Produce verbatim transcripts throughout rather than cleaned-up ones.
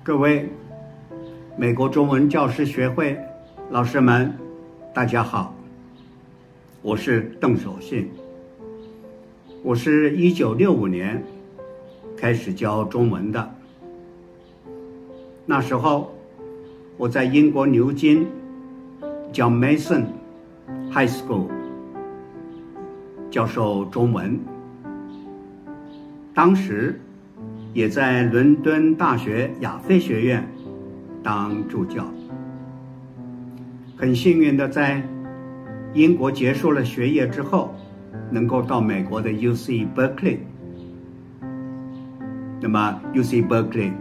各位美国中文教师学会老师们，大家好，我是邓守信。我是一九六五年开始教中文的，那时候我在英国牛津 John Mason High School 教授中文，当时也在伦敦大学亚非学院当助教。很幸运的在英国结束了学业之后，能够到美国的 U C Berkeley。 那么 U C Berkeley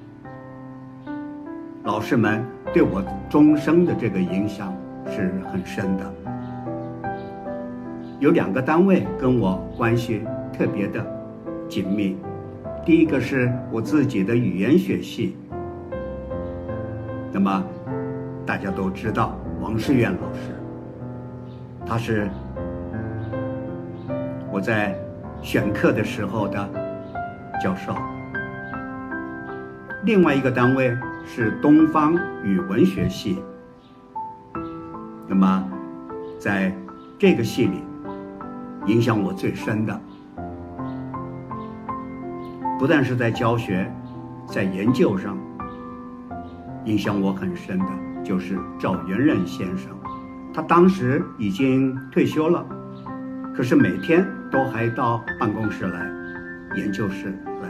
老师们对我终生的这个影响是很深的。有两个单位跟我关系特别的紧密，第一个是我自己的语言学系，那么大家都知道王世元老师，他是我在选课的时候的教授。另外一个单位是东方语文学系，那么在这个系里影响我最深的，不但是在教学，在研究上影响我很深的就是赵元任先生。他当时已经退休了，可是每天都还到办公室来，研究室来。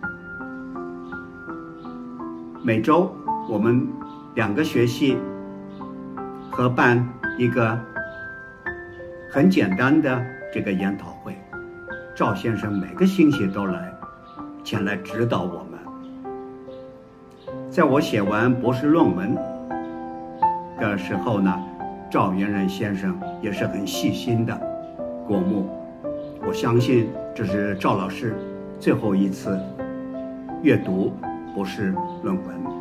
每周我们两个学系合办一个很简单的这个研讨会，赵先生每个星期都来前来指导我们。在我写完博士论文的时候呢，赵元任先生也是很细心的过目。我相信这是赵老师最后一次阅读博士论文。